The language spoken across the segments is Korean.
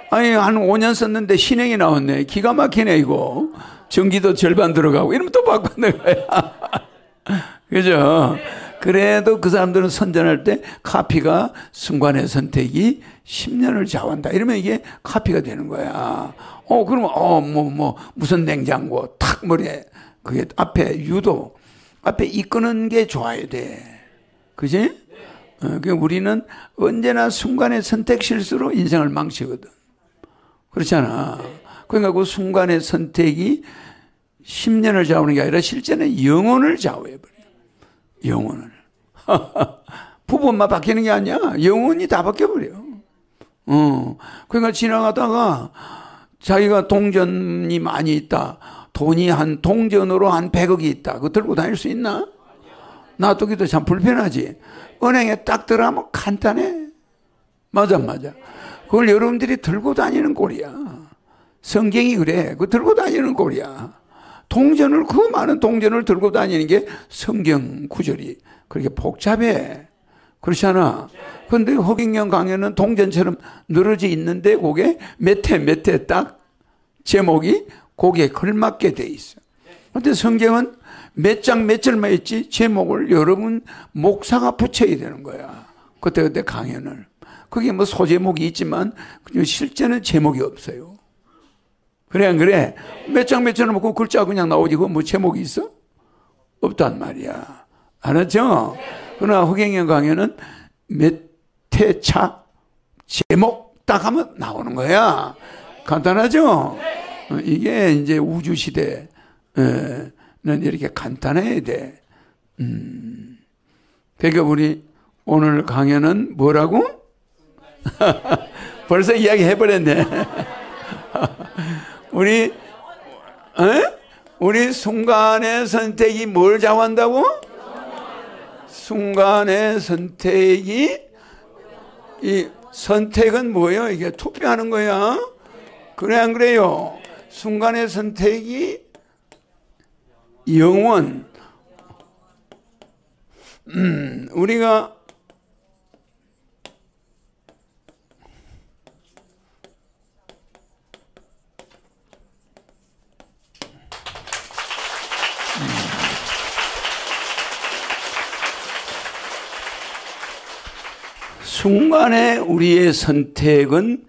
아니, 한 5년 썼는데 신행이 나왔네. 기가 막히네, 이거. 전기도 절반 들어가고. 이러면 또 바꾸는 거야. 그죠? 그래도 그 사람들은 선전할 때 카피가 순간의 선택이 10년을 좌우한다. 이러면 이게 카피가 되는 거야. 그러면, 무슨 냉장고, 탁 머리에, 그게 앞에 유도, 앞에 이끄는 게 좋아야 돼. 그지? 그러니까 우리는 언제나 순간의 선택 실수로 인생을 망치거든. 그렇잖아. 그러니까 그 순간의 선택이 10년을 좌우하는 게 아니라 실제는 영혼을 좌우해버려. 영혼을. 부분만 바뀌는 게 아니야. 영혼이 다 바뀌어버려. 그러니까 지나가다가 자기가 동전이 많이 있다. 돈이 동전으로 한 100억이 있다. 그거 들고 다닐 수 있나? 놔두기도 참 불편하지. 은행에 딱 들어가면 간단해. 맞아. 그걸 여러분들이 들고 다니는 꼴이야. 성경이 그래. 그거 들고 다니는 꼴이야. 그 많은 동전을 들고 다니는 게 성경 구절이 그렇게 복잡해. 그렇지 않아? 그런데 허경영 강연은 동전처럼 늘어져 있는데 그게 몇 회 딱 제목이 거기에 걸맞게 돼 있어. 그런데 성경은 몇 장 몇 절만 있지 제목을 여러분 목사가 붙여야 되는 거야. 그때 강연을. 그게 뭐 소제목이 있지만 실제는 제목이 없어요. 그래 안 그래? 몇 장 몇 절은 그 글자 그냥 나오지 그거 뭐 제목이 있어? 없단 말이야. 알았죠? 그러나 허경영 강연은 몇 회차 제목 딱 하면 나오는 거야. 간단하죠? 이게 이제 우주 시대는 이렇게 간단해야 돼. 그러니까 우리 오늘 강연은 뭐라고? 벌써 이야기 해버렸네. 우리 순간의 선택이 뭘 좌우한다고? 순간의 선택이, 이 선택은 뭐예요? 이게 투표하는 거야. 그래 안 그래요? 순간의 선택이 영원. 우리가 순간에 우리의 선택은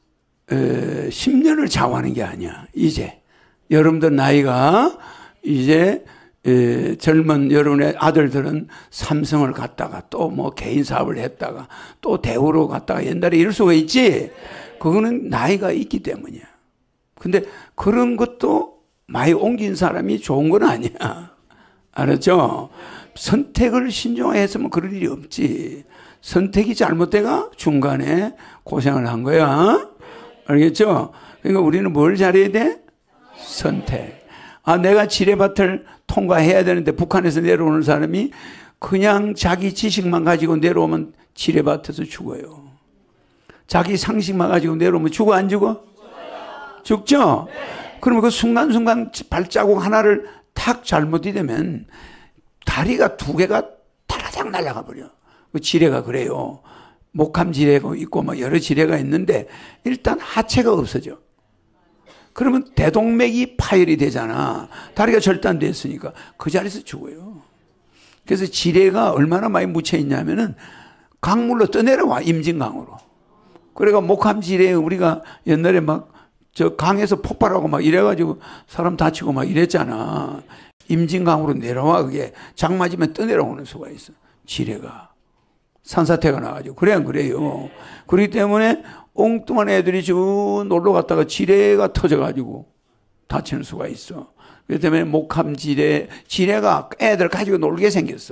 10년을 좌우하는 게 아니야. 이제 여러분들 나이가 이제 젊은 여러분의 아들들은 삼성을 갔다가 또 뭐 개인 사업을 했다가 또 대우로 갔다가 옛날에 이럴 수가 있지. 그거는 나이가 있기 때문이야. 근데 그런 것도 많이 옮긴 사람이 좋은 건 아니야. 알았죠? 선택을 신중하게 했으면 그럴 일이 없지. 선택이 잘못돼가 중간에 고생을 한 거야. 알겠죠? 그러니까 우리는 뭘 잘해야 돼? 선택. 내가 지뢰밭을 통과해야 되는데 북한에서 내려오는 사람이 그냥 자기 지식만 가지고 내려오면 지뢰밭에서 죽어요. 자기 상식만 가지고 내려오면 죽어 안 죽어? 죽죠? 그러면 그 순간순간 발자국 하나를 탁 잘못이 되면 다리가 두 개가 타라작 날아가 버려. 그 지뢰가 그래요. 목함 지뢰가 있고 뭐 여러 지뢰가 있는데 일단 하체가 없어져. 그러면 대동맥이 파열이 되잖아. 다리가 절단됐으니까 그 자리에서 죽어요. 그래서 지뢰가 얼마나 많이 묻혀 있냐면은 강물로 떠내려와, 임진강으로. 그래가 목함 지뢰 우리가 옛날에 막 저 강에서 폭발하고 막 이래가지고 사람 다치고 막 이랬잖아. 임진강으로 내려와. 그게 장 맞으면 떠내려오는 수가 있어. 지뢰가. 산사태가 나가지고. 그래 안 그래요? 그렇기 때문에 엉뚱한 애들이 쭉 놀러 갔다가 지뢰가 터져가지고 다치는 수가 있어. 그렇기 때문에 목함 지뢰가 애들 가지고 놀게 생겼어.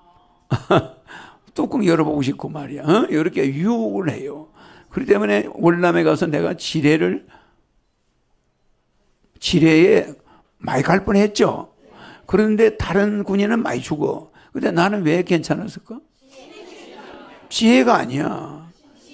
뚜껑 열어보고 싶고 말이야. 이렇게 유혹을 해요. 그렇기 때문에 월남에 가서 내가 지뢰에 많이 갈 뻔했죠. 그런데 다른 군인은 많이 죽어. 근데 나는 왜 괜찮았을까? 지혜가 아니야.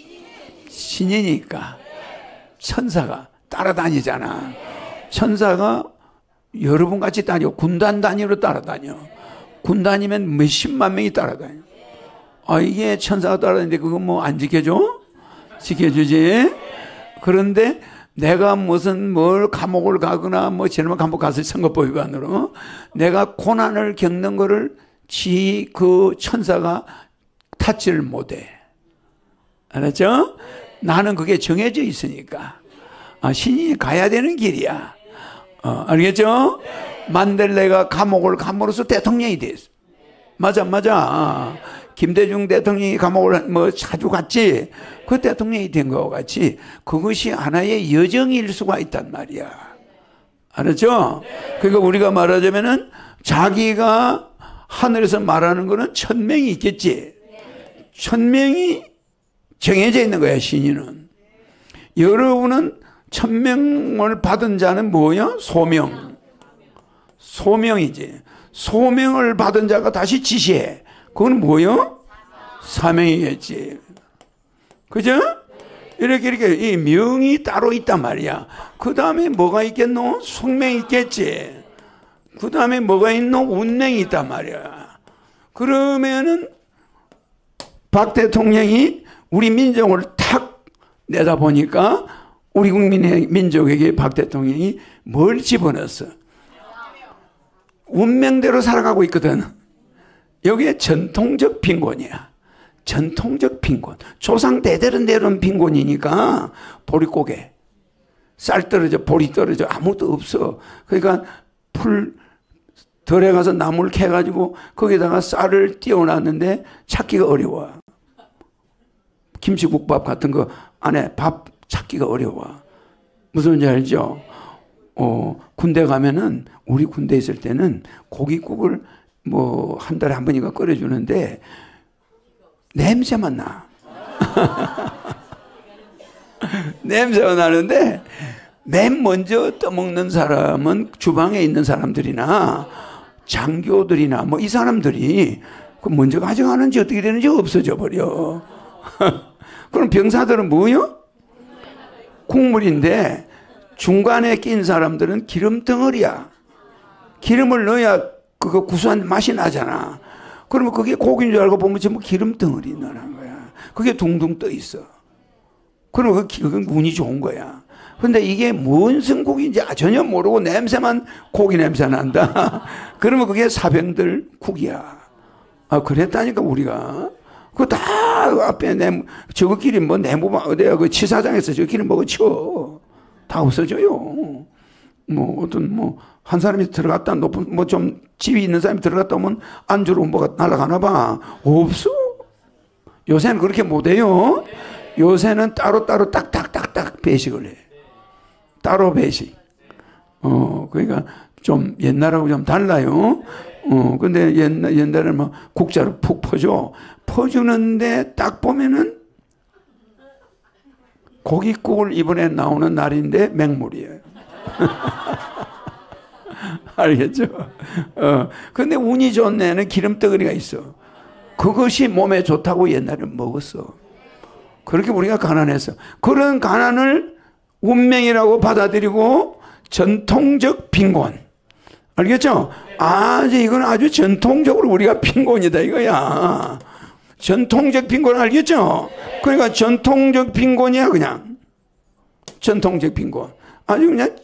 신이니까. 천사가 따라다니잖아. 천사가 여러분 같이 다니고 군단 단위로 따라다녀. 군단이면 몇십만 명이 따라다녀. 이게 천사가 따라다니는데 그거 뭐 안 지켜줘? 지켜주지. 그런데 내가 무슨 뭘 감옥을 가거나 뭐 지난번 감옥 가서 선거법 위반으로 내가 고난을 겪는 거를 그 천사가 탓지를 못해. 알았죠? 나는 그게 정해져 있으니까. 신이 가야 되는 길이야. 알겠죠? 만델레가 감옥을 감으로써 대통령이 됐어. 맞아. 김대중 대통령이 감옥을 뭐 자주 갔지. 그 대통령이 된 것과 같이 그것이 하나의 여정일 수가 있단 말이야. 알았죠? 그러니까 우리가 말하자면은 자기가 하늘에서 말하는 거는 1000명이 있겠지. 1000명이 정해져 있는 거야, 신인은. 여러분은 1000명을 받은 자는 뭐야? 소명이지. 소명을 받은 자가 다시 지시해. 그건 뭐요? 사명이겠지. 그죠? 이렇게 이 명이 따로 있단 말이야. 그 다음에 뭐가 있겠노? 숙명이 있겠지. 그 다음에 뭐가 있노? 운명이 있단 말이야. 그러면은 박 대통령이 우리 민족을 탁 내다보니까 우리 국민의 민족에게 박 대통령이 뭘 집어넣었어? 운명대로 살아가고 있거든. 여기에 전통적 빈곤이야. 전통적 빈곤. 조상 대대로 내려온 빈곤이니까 보릿고개. 쌀 떨어져, 보리 떨어져, 아무것도 없어. 그러니까 덜에 가서 나무를 캐가지고 거기다가 쌀을 띄워놨는데 찾기가 어려워. 김치국밥 같은 거 안에 밥 찾기가 어려워. 무슨 말인지 알죠? 군대 가면은 우리 군대 있을 때는 고깃국을 뭐 한 달에 한 번인가 끓여주는데 냄새만 나. 냄새가 나는데 맨 먼저 떠먹는 사람은 주방에 있는 사람들이나 장교들이나 뭐 이 사람들이 그 먼저 가져가는지 어떻게 되는지 없어져 버려. 그럼 병사들은 뭐요? 국물인데 중간에 낀 사람들은 기름 덩어리야. 기름을 넣어야 그거 구수한 맛이 나잖아. 그러면 그게 고기인 줄 알고 보면 전부 기름 덩어리 넣는 거야. 그게 둥둥 떠 있어. 그러면 그건 운이 좋은 거야. 근데 이게 뭔 성국인지 전혀 모르고 냄새만 고기 냄새 난다. 그러면 그게 사병들 국이야. 그랬다니까 우리가. 그거 다 앞에 저거끼리 뭐 내무반 어디야 그 치사장에서 저끼리 먹어쳐. 다 없어져요. 뭐 어떤 뭐 한 사람이 들어갔다 높은 뭐 좀 지위 있는 사람이 들어갔다 오면 안주로 뭐가 날아가나 봐. 없어. 요새는 그렇게 못해요. 요새는 따로따로 딱딱딱딱 배식을 해. 따로 배식. 그러니까 좀 옛날하고 좀 달라요. 근데 옛날에는 막 국자로 푹 퍼줘. 퍼주는데 딱 보면은 고깃국을 이번에 나오는 날인데 맹물이에요. 알겠죠? 근데 운이 좋은 애는 기름덩어리가 있어. 그것이 몸에 좋다고 옛날에 먹었어. 그렇게 우리가 가난했어. 그런 가난을 운명이라고 받아들이고 전통적 빈곤. 알겠죠? 이건 아주 전통적으로 우리가 빈곤이다 이거야. 전통적 빈곤 알겠죠? 그러니까 전통적 빈곤이야 그냥. 전통적 빈곤. 아주 그냥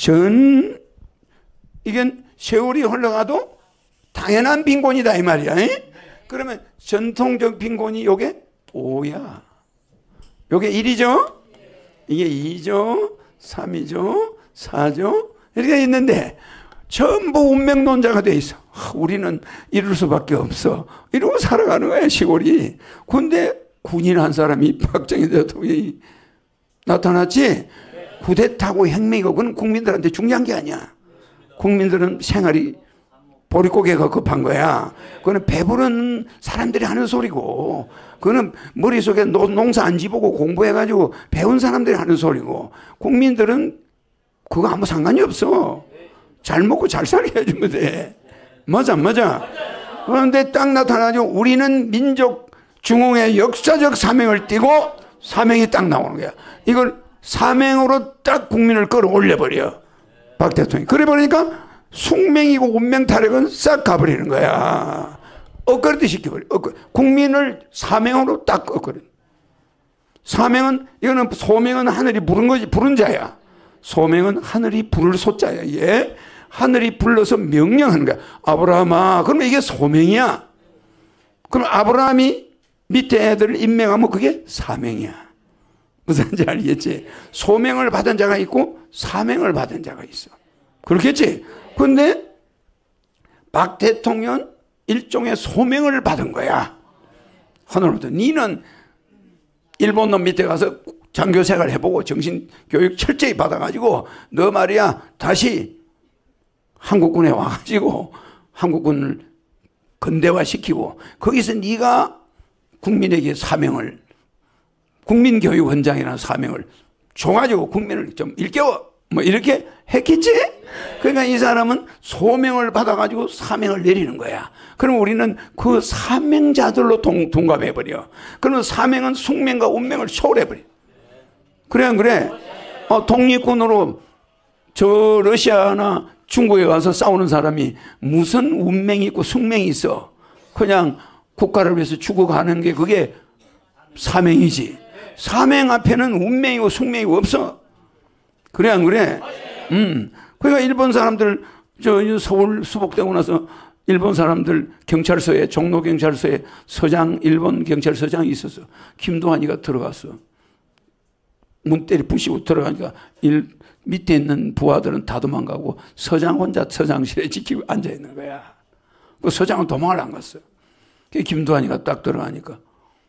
이건 세월이 흘러가도 당연한 빈곤이다 이 말이야. 그러면 전통적 빈곤이 요게 5야. 요게 1이죠? 이게 2죠? 3이죠? 4죠? 이렇게 있는데 전부 운명론자가 돼 있어. 우리는 이럴 수밖에 없어. 이러고 살아가는 거야 시골이. 근데 군인 한 사람이 박정희 대통령이 나타났지. 쿠데타고 혁명이고 그건 국민들한테 중요한 게 아니야. 국민들은 생활이 보릿고개가 급한 거야. 그거는 배부른 사람들이 하는 소리고, 그거는 머릿속에 농사 안 지보고 공부해가지고 배운 사람들이 하는 소리고, 국민들은 그거 아무 상관이 없어. 잘 먹고 잘 살게 해주면 돼. 맞아. 그런데 딱 나타나죠. 우리는 민족 중흥의 역사적 사명을 띠고 사명이 딱 나오는 거야. 이걸 사명으로 딱 국민을 끌어올려버려. 박 대통령이. 그래 버리니까 숙명이고 운명 타락은 싹 가버리는 거야. 엇거리듯 시켜버려. 국민을 사명으로 딱 엇거려. 사명은, 이거는 소명은 하늘이 부른 거지, 부른 자야. 소명은 하늘이 부를 소자야. 예? 하늘이 불러서 명령하는 거야. 아브라함아. 그러면 이게 소명이야. 그럼 아브라함이 밑에 애들을 임명하면 그게 사명이야. 무슨지 알겠지? 소명을 받은 자가 있고 사명을 받은 자가 있어. 그렇겠지? 근데 박 대통령 일종의 소명을 받은 거야. 하늘로부터. 니는 일본 놈 밑에 가서 장교 생활 해보고 정신교육 철저히 받아가지고 너 말이야 다시 한국군에 와가지고 한국군을 근대화시키고 거기서 네가 국민에게 사명을, 국민교육원장이라는 사명을 줘가지고 국민을 좀 일깨워 뭐 이렇게 했겠지? 그러니까 이 사람은 소명을 받아가지고 사명을 내리는 거야. 그럼 우리는 그 사명자들로 동갑해버려. 그러면 사명은 숙명과 운명을 초월해버려. 그래 안 그래? 독립군으로 저 러시아나 중국에 가서 싸우는 사람이 무슨 운명이 있고 숙명이 있어. 그냥 국가를 위해서 죽어가는 게 그게 사명이지. 사명 앞에는 운명이고 숙명이 없어. 그래 안 그래? 그러니까 일본 사람들 저 서울 수복되고 나서 일본 사람들 경찰서에, 종로경찰서에 서장, 일본 경찰서장이 있었어. 김도환이가 들어갔어. 문 때리 부시고 들어가니까 밑에 있는 부하들은 다 도망가고 서장 혼자 서장실에 지키고 앉아있는 거야. 그 서장은 도망을 안 갔어. 김도환이가 딱 들어가니까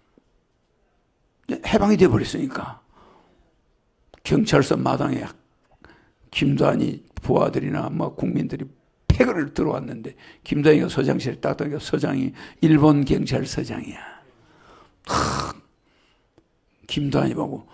해방이 돼버렸으니까 경찰서 마당에 김도환이 부하들이나 뭐 국민들이 패거를 들어왔는데 김도환이가 서장실에 딱 들어가니까 서장이 일본 경찰서장이야. 김도환이 보고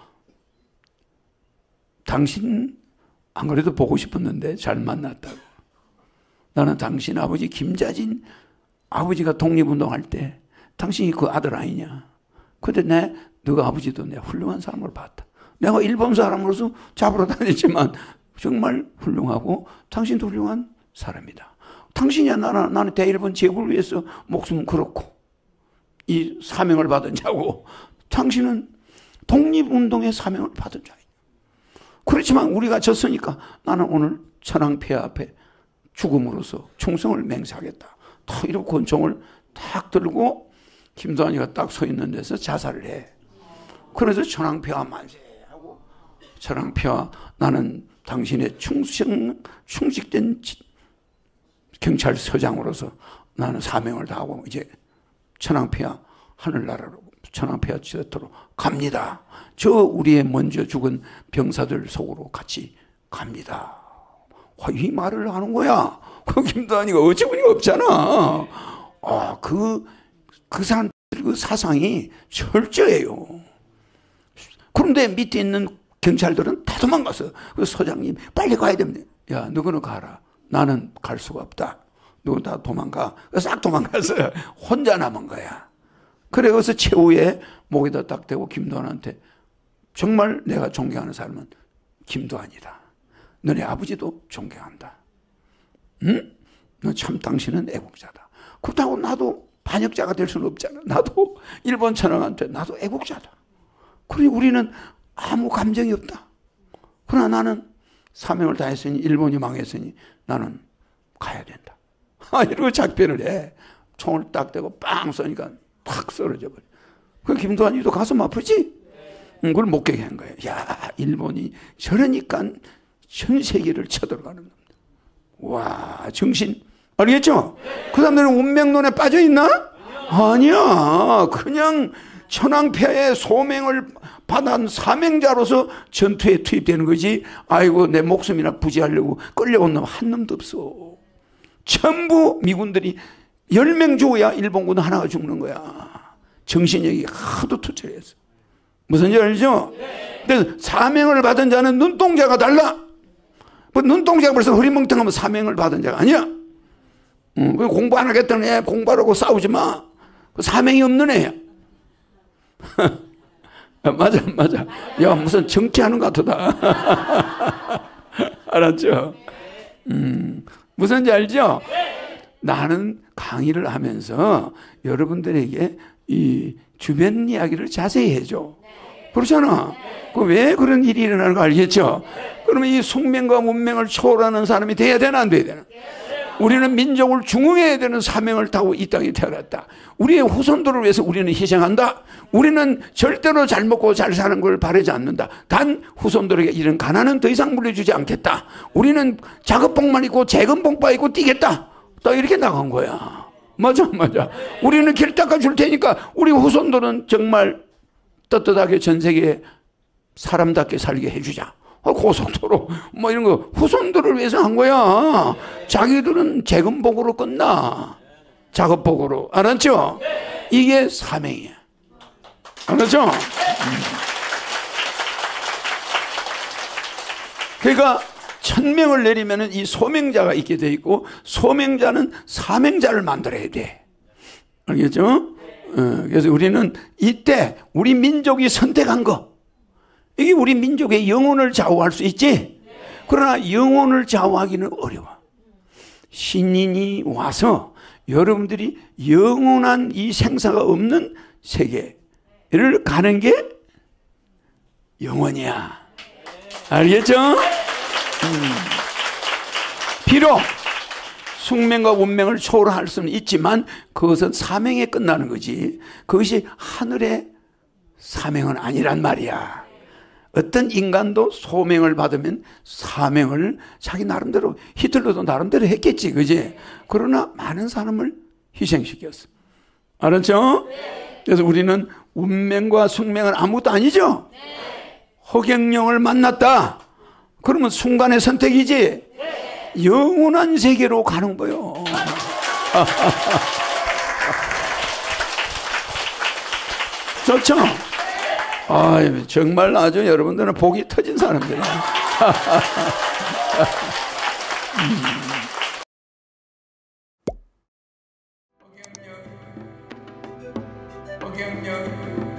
당신 안 그래도 보고 싶었는데 잘 만났다고. 나는 당신 아버지 김자진 아버지가 독립운동할 때 당신이 그 아들 아니냐. 근데 너가 아버지도 내 훌륭한 사람을 봤다. 내가 일본 사람으로서 잡으러 다녔지만 정말 훌륭하고 당신도 훌륭한 사람이다. 당신이야 나는 대일본 제국을 위해서 목숨 걸었고 이 사명을 받은 자고 당신은 독립운동의 사명을 받은 자이다. 그렇지만 우리가 졌으니까 나는 오늘 천황폐하 앞에 죽음으로써 충성을 맹세하겠다. 딱 이렇게 권총을 딱 들고 김도환이가 딱 서 있는 데서 자살을 해. 그래서 천황폐하 만세하고 천황폐하 나는 당신의 충직된 경찰서장으로서 나는 사명을 다하고 이제 천황폐하 하늘나라로 천황폐하 지도로 갑니다. 저 우리의 먼저 죽은 병사들 속으로 같이 갑니다. 이 말을 하는 거야. 그 김도환이가 어처구니가 없잖아. 그 사람 그 사상이 철저해요. 그런데 밑에 있는 경찰들은 다 도망갔어. 그 소장님 빨리 가야 됩니다. 야, 너는 가라. 나는 갈 수가 없다. 너는 다 도망가. 싹 도망갔어요. 혼자 남은 거야. 그래 그래서 최후에 목에다 딱 대고 김도환한테 정말 내가 존경하는 사람은 김도환이다. 너네 아버지도 존경한다. 응? 너 참 당신은 애국자다. 그렇다고 나도 반역자가 될 수는 없잖아. 나도 일본 천황한테 나도 애국자다. 그러니 우리는 아무 감정이 없다. 그러나 나는 사명을 다했으니 일본이 망했으니 나는 가야 된다. 이러고 작별을 해. 총을 딱 대고 빵 쏘니까 탁 쓰러져 버려. 그 김도환이도 가슴 아프지? 그걸 목격해 한 거예요. 야, 일본이 저러니까 전 세계를 쳐들어가는 겁니다. 와, 정신 알겠죠? 그 사람들은 운명론에 빠져 있나? 아니야. 그냥 천황폐하의 소명을 받은 사명자로서 전투에 투입되는 거지. 아이고 내 목숨이나 부지하려고 끌려온 놈 한 놈도 없어. 전부 미군들이 10명 죽어야 일본군 하나가 죽는 거야. 정신력이 하도 투철했어. 무슨 지 알죠? 그래서 사명을 받은 자는 눈동자가 달라. 뭐 눈동자가 벌써 흐리멍텅하면 사명을 받은 자가 아니야. 공부 안 하겠다는 애 공부하라고 싸우지 마. 사명이 없는 애야. 맞아. 야, 무슨 정치하는 것 같다. 알았죠? 무슨지 알죠? 나는 강의를 하면서 여러분들에게 이 주변 이야기를 자세히 해줘. 그렇잖아. 왜 그런 일이 일어나는 거 알겠죠? 그러면 이 숙명과 문명을 초월하는 사람이 돼야 되나 안 돼야 되나? 우리는 민족을 중흥해야 되는 사명을 타고 이 땅에 태어났다. 우리의 후손들을 위해서 우리는 희생한다. 우리는 절대로 잘 먹고 잘 사는 걸 바라지 않는다. 단 후손들에게 이런 가난은 더 이상 물려주지 않겠다. 우리는 작업복만 입고 재건복바 입고 뛰겠다. 딱 이렇게 나간 거야. 맞아. 우리는 길 닦아줄 테니까 우리 후손들은 정말 떳떳하게 전 세계에 사람답게 살게 해주자. 고속도로 뭐 이런 거 후손들을 위해서 한 거야. 자기들은 재건복으로 끝나. 작업복으로. 알았죠? 이게 사명이야. 알았죠? 그러니까 천명을 내리면은 이 소명자가 있게 돼 있고, 소명자는 사명자를 만들어야 돼. 알겠죠? 그래서 우리는 이때 우리 민족이 선택한 거, 이게 우리 민족의 영혼을 좌우할 수 있지. 그러나 영혼을 좌우하기는 어려워. 신인이 와서 여러분들이 영원한 이 생사가 없는 세계를 가는 게 영원이야. 알겠죠? 비록 숙명과 운명을 초월할 수는 있지만 그것은 사명에 끝나는 거지, 그것이 하늘의 사명은 아니란 말이야. 어떤 인간도 소명을 받으면 사명을 자기 나름대로, 히틀러도 나름대로 했겠지, 그지? 그러나 많은 사람을 희생시켰어. 알았죠? 그래서 우리는 운명과 숙명은 아무것도 아니죠? 허경영을 만났다. 그러면 순간의 선택이지? 영원한 세계로 가는 거요. 좋죠? 아, 정말 아주 여러분들은 복이 터진 사람들이야. 허경영